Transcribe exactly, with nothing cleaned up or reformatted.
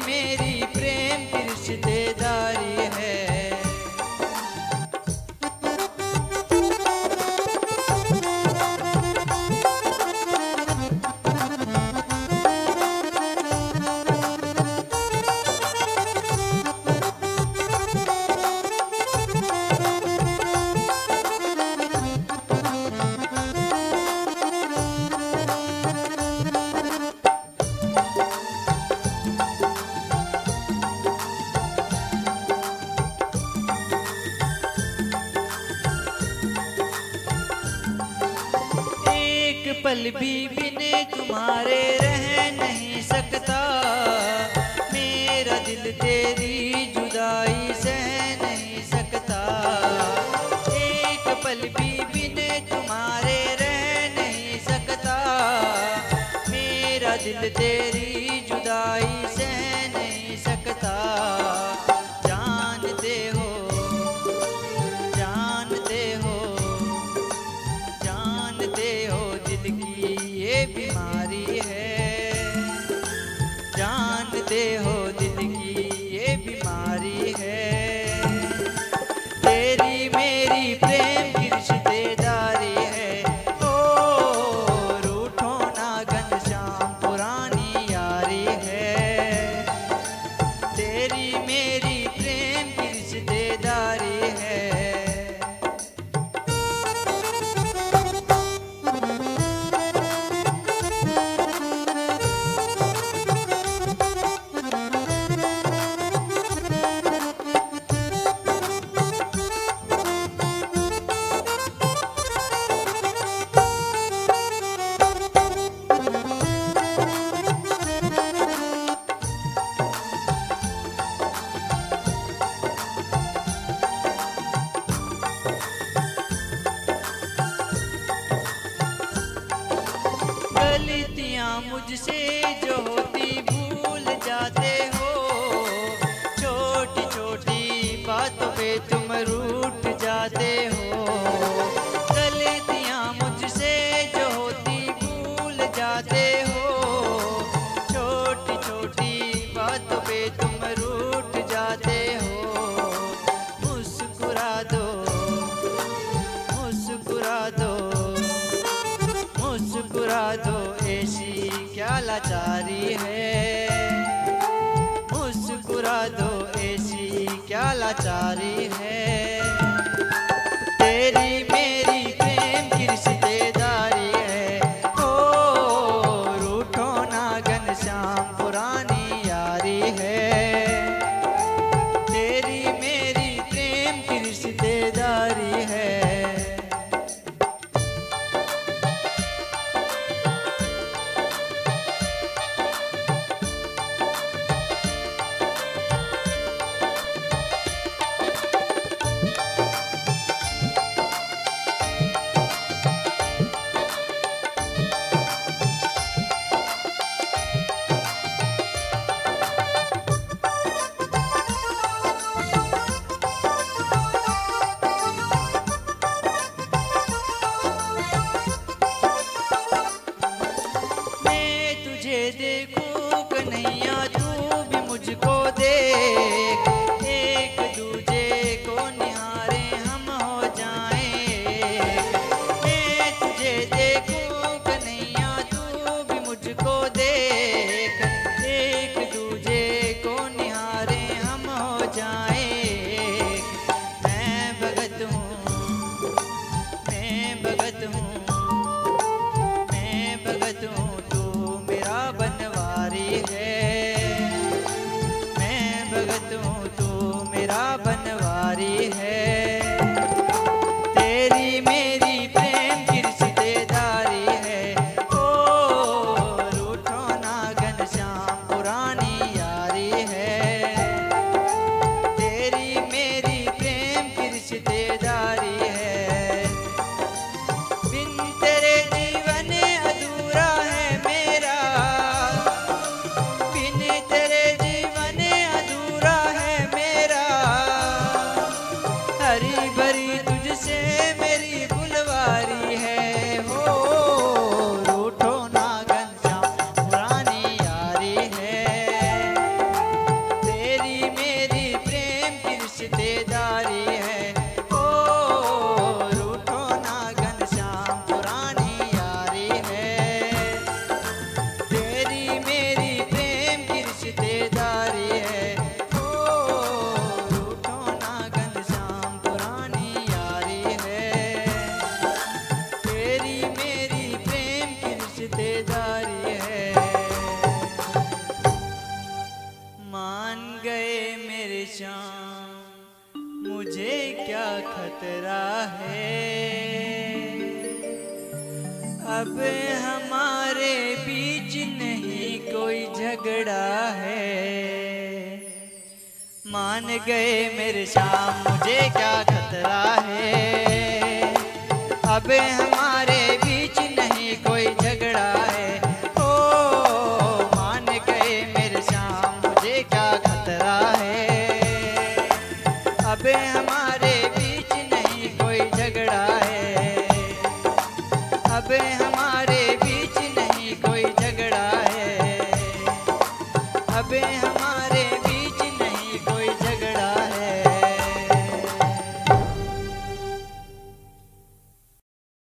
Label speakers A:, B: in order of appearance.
A: मेरी प्रेम की रिश्तेदारी है। पल भी बिने तुम्हारे रह नहीं सकता, मेरा दिल तेरी जुदाई सह नहीं सकता। एक पल भी बिने तुम्हारे रह नहीं सकता, मेरा दिल तेरी जुदाई सह नहीं सकता। जानते हो जानते हो जानते हो दिल की ये बीमारी है, जानते हो दिल की ये बीमारी है। तेरी मेरी प्रेम की रिश्तेदारी है, ओ रूठो ना घनश्याम पुरानी यारी है। तेरी मेरी प्रेम की रिश्तेदारी है। गलतियाँ मुझसे जो होती भूल जाते हो, छोटी छोटी बातों पे तुम रूठ जाते हो। गलतियाँ मुझसे जो होती भूल जाते हो, छोटी छोटी बातों पे तुम रूठ जाते हो। मुस्कुरा दो मुस्कुरा दो मुस्कुरा दो ऐसी क्या लाचारी है, मुस्कुरा दो ऐसी क्या लाचारी है। तेरी मेरी प्रेम की रिश्तेदारी है, ओ रूठो ना घनश्याम पुरानी यारी है। तेरी मेरी प्रेम की रिश्तेदारी है। शाम, मुझे क्या खतरा है। अब हमारे बीच नहीं कोई झगड़ा है। मान गए मेरे शाम, मुझे क्या खतरा है। अब हमारे